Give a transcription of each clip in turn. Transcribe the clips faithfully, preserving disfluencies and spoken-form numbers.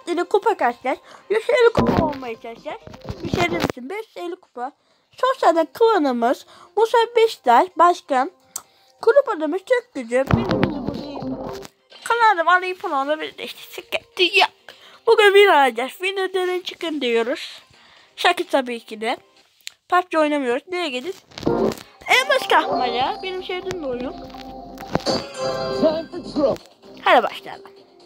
dört ile kupa kaçacağız. yüz elli kupa olmaya çalışacağız. yüz elli misin? beş yüz elli kupa. Sosyalde klanımız Musa Beşiktaş Başkan. Kulüp adımız Türk Gücü. Kanalım alayım falan bir de işte sıkıntı yok. Bugün bir alacağız. Winner'den çıkın diyoruz. Şaka tabii ki de. P U B G oynamıyoruz. Nereye gidiyoruz? En baş kahmaca. Benim sevdiğim bir oyun. Hadi başlayalım.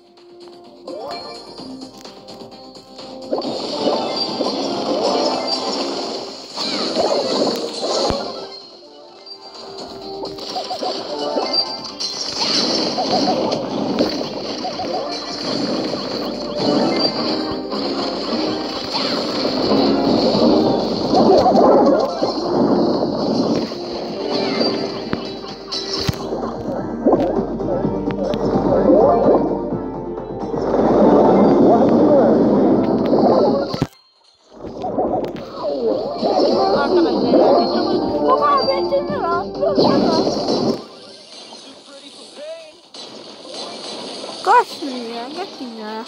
Kaçmıyor ya, kaçın ya.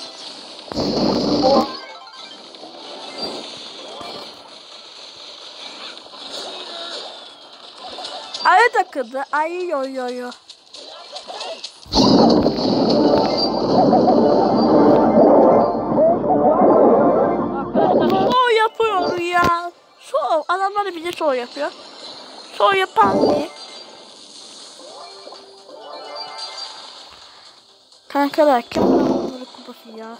Ayı takıldı, ayı yo yo yo. Şov yapıyor ya. Şov, adamlar da bize şov yapıyor. Şov yapan diye. Kankalar kim bunları kupası ya?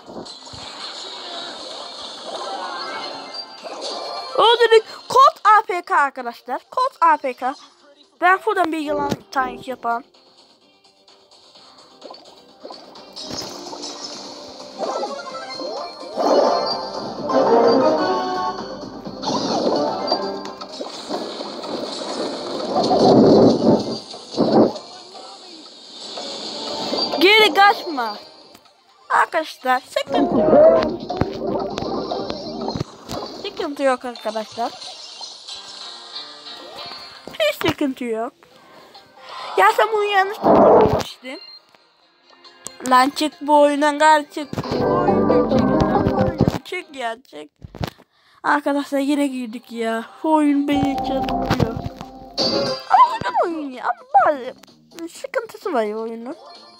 Öldürdük. Kod A P K arkadaşlar. Kod A P K. Ben buradan bir yılan tank yapalım. Geri kaçma. Arkadaşlar sıkıntı yok. Sıkıntı yok arkadaşlar. Hiç sıkıntı yok. Ya sen bunu yanlış tutmuştun. Lan çık bu oyundan gari çık. Bu oyundan çık. Çık ya çık. Arkadaşlar yine girdik ya. Bu oyun beni çarpıyor. Ama güzel oyun ya. Ama bazı sıkıntısı var ya oyunun.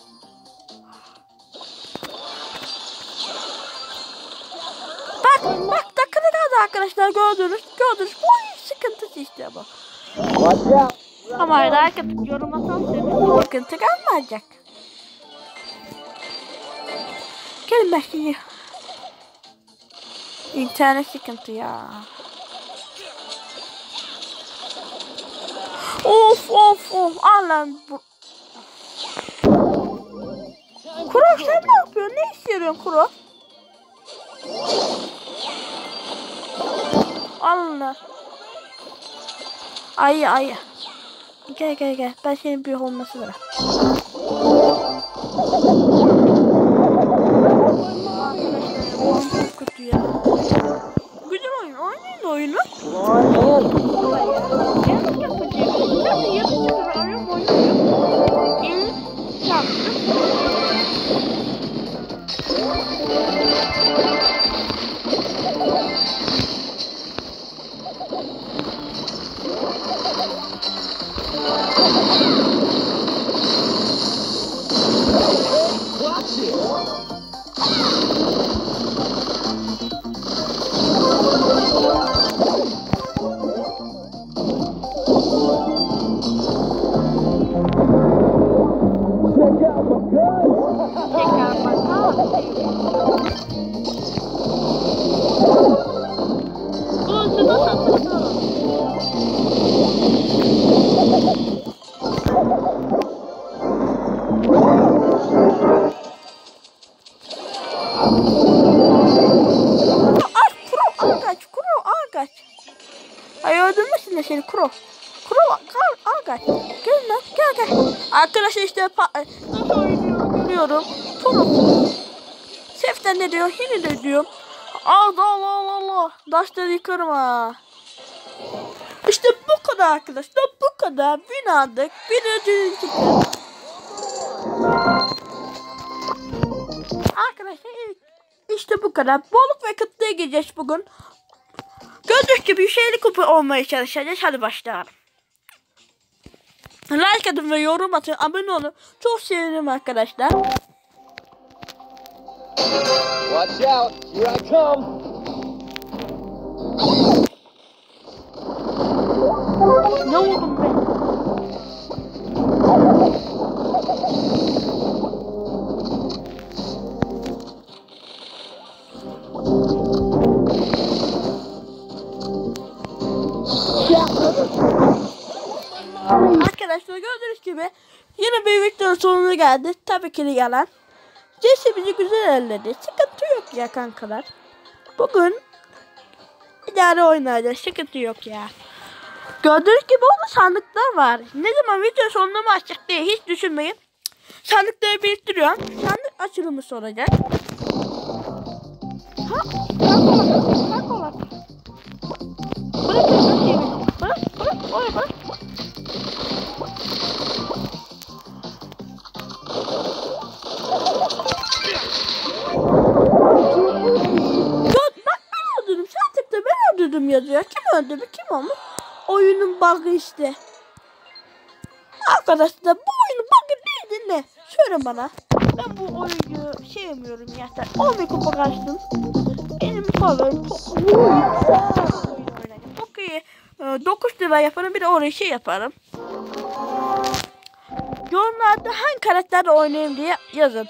Bak bak dakikada kaldı arkadaşlar, gördünüz gördünüz bu oyun sıkıntısı işte bu. Ama like atıp yorum atarsanız sıkıntı kalmayacak. Gelin başlayalım. İnternet sıkıntı ya. Of of of Allah'ım bu. Kuro sen ne yapıyorsun? Ne istiyorsun Kuro? Allah. Ayı ayı. Gel gel gel. Ben senin bir olması var. Çok kötü ya. Güzel oyun. Oynayın oyunu. Yanlış yapacağım. Ben de yapınca da arıyorum oynuyorum. İyi. Yaptım. Ay öldürmesin de seni Kuro. Kuro kal aga. Gel lan gel gel. Arkadaşlar işte nasıl oynuyorum görüyorum. Kuro. Seften ne diyor? Hini de diyor. Allah Allah Allah Allah. Daşları yıkarım ha. İşte bu kadar arkadaşlar. Bu kadar. Win aldık. Bir ödülün çıktı. Arkadaşlar ilk İşte bu kadar. Bolluk ve kıtlığa gireceğiz bugün. Gördüğünüz gibi yüz elli kupa olmaya çalışacağız. Hadi başlayalım. Like atın ve yorum atın. Abone olun. Çok sevinirim arkadaşlar. Watch out, here I come. Ne oldum be? Arkadaşlar gördüğünüz gibi yine bir videonun sonuna geldi. Tabii ki de yalan. Jesse bizi güzel elledi. Sıkıntı yok ya kankalar. Bugün idare oynayacağız. Sıkıntı yok ya. Gördüğünüz gibi orada sandıklar var. Ne zaman video sonunda mı açacak diye hiç düşünmeyin. Sandıkları biriktiriyorum. Sandık açılımı soracak. Ha? Kankalar. Kankalar. Bırakın lan yemin. Bırak. Bırak. Oraya bırak. Bak ben öldürdüm. Sandıkta ben öldürdüm yazıyor. Kim öldürdü? Kim olmuş? Oyunun bug'ı işte. Arkadaşlar bu oyunun bug'ı neydi ne? Söyle bana. Ben bu oyunu sevmiyorum ya. on bir kupa kaçtım. Benim favorim çok oyun oynayacağım. Çok iyi. dokuz lira yaparım, bir de oraya şey yaparım. Yorumlarda hangi karakterle oynayayım diye yazın.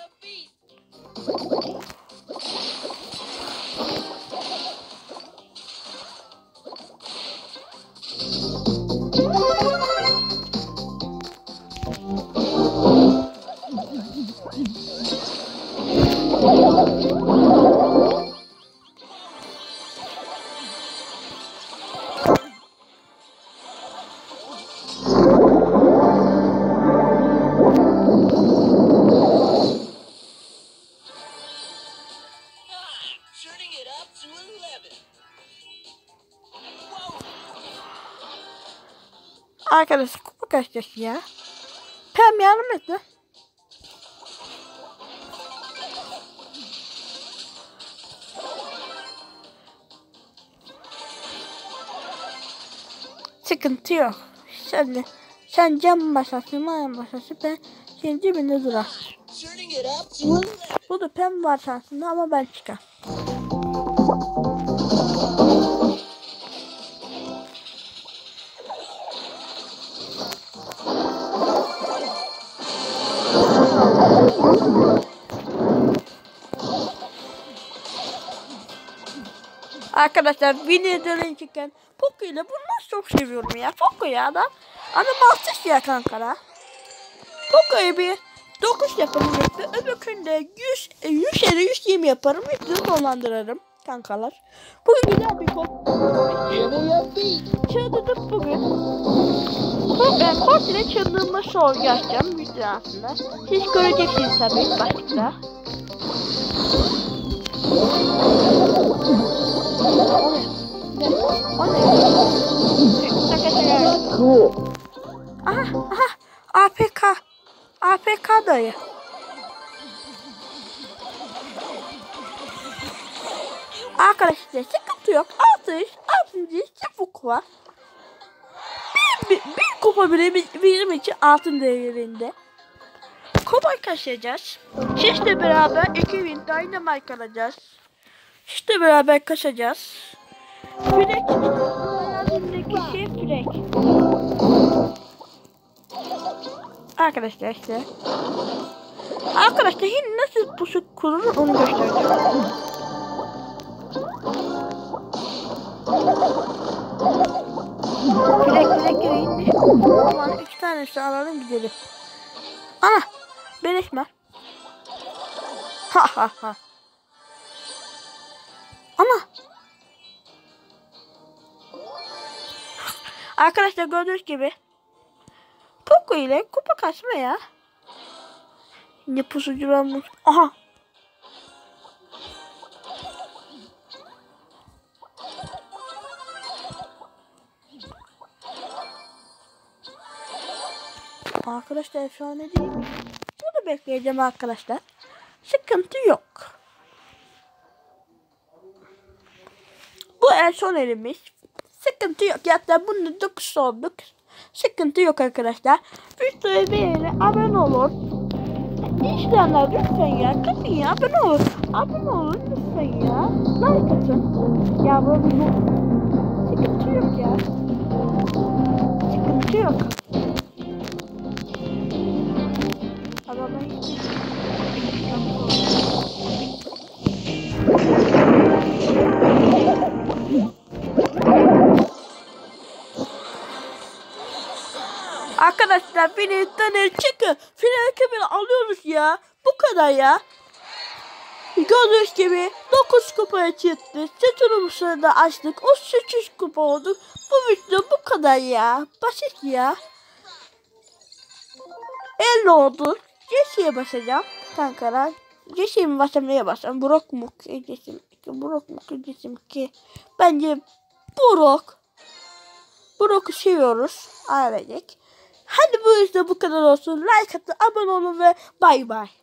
Arkadaşlar kupa kaçacak ya. Pem yardım etti. Sıkıntı yok. Sen, sen cam masası, maya masası, ben senin cebinde durar. Bu da pem var şansında ama ben çıkar. Arkadaşlar videodan çıkan Poco ile bunu çok seviyorum ya. Poco ya adam. Animalsız ya kankara. Poco'yu bir dokuz yaparım ve öbürkünde yüz yüz ya da yüz yirmi yaparım ve dolandırırım kankalar. Bugün güzel bir kod. Çıldırdım bugün. Ben kod ile çıldırma şov yapacağım video aslında. Siz göreceksiniz tabii başlıkta. Aha, aha, A P K, A P K dayı. Arkadaşlar sıkıntı yok. Altı, altıncı çabuk var. Bir, bir, bir kupa bile bizim için altın değerinde. Kupa kaçacağız. Sizle beraber iki bin Dynamite alacağız. Sizle beraber kaçacağız. Frek. Hayalindeki şey frek. Arkadaşlar işte. Arkadaşlar yine nasıl pusu kurulur onu göstereceğim. Frek frek gireyim. Aman iki tanesi alalım gidelim. Ana. Beleşme. Ha ha ha. Ana. Arkadaşlar gördüğünüz gibi Poco ile kupa kaçma ya. Ne pusucularmış. Aha. Arkadaşlar efsane değil mi? Bunu bekleyeceğim arkadaşlar. Sıkıntı yok. en son elimiz. Sıkıntı yok. Hatta bunu dokuz olduk. Sıkıntı yok arkadaşlar. Videoyu beğenin, abone olun. İşlemler lütfen ya. Katın ya, abone olun. Abone olun lütfen ya. Like atın. Ya böyle bu sıkıntı yok ya. Sıkıntı yok. Ama ben hiç arkadaşlar beni tanır çıkın. Final kamera alıyoruz ya. Bu kadar ya. Gördüğünüz gibi dokuz kupaya çıktı. Seçilmişleri da açtık. O sekiz kupa olduk. Bu video bu kadar ya. Basit ya. elli oldu. Jesse'ye basacağım. Kankara. Jesse'ye mi basacağım, neye basacağım? Brock mu? Jesse mi? Brock mu? Jesse mi ki? Bence Brock. Brock'u seviyoruz. Ailecek. Hadi bu işte bu kadar olsun. Like atın, abone olun ve bay bay.